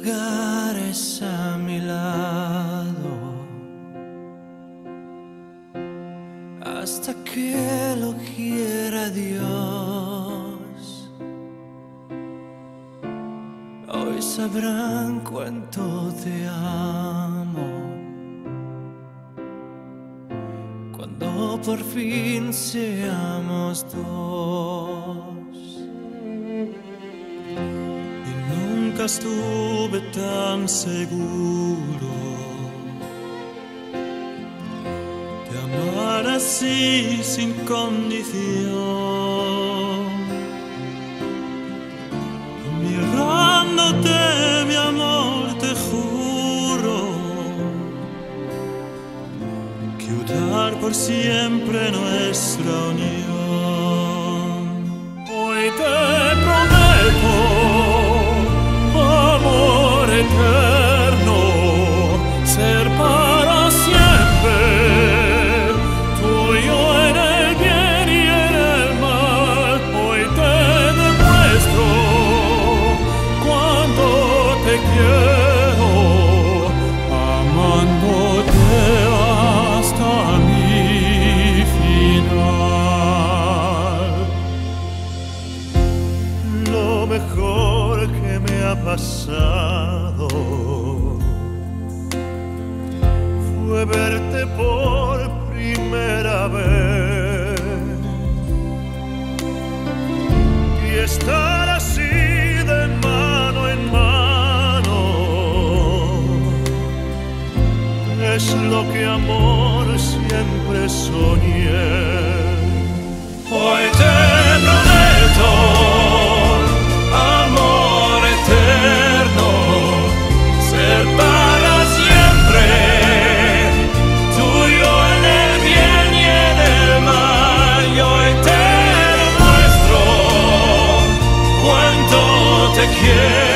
lugares a mi lado hasta que lo quiera Dios. Hoy sabrán cuánto te amo cuando por fin seamos dos. Nunca estuve tan seguro de amar así sin condición. Mirándote, mi amor, te juro que unir por siempre nuestra unión. Hoy te prometo amor eterno, ser para siempre tuyo en el bien y en el mal. Hoy te demuestro cuánto te quiero, amándote hasta mi final. Lo mejor que me ha pasado fue verte por primera vez y estar así de mano en mano. Es lo que amor siempre soñé. Hoy te prometo amor eterno, ser para siempre tuyo en el bien y en el mal. Y hoy te demuestro cuánto te quiero.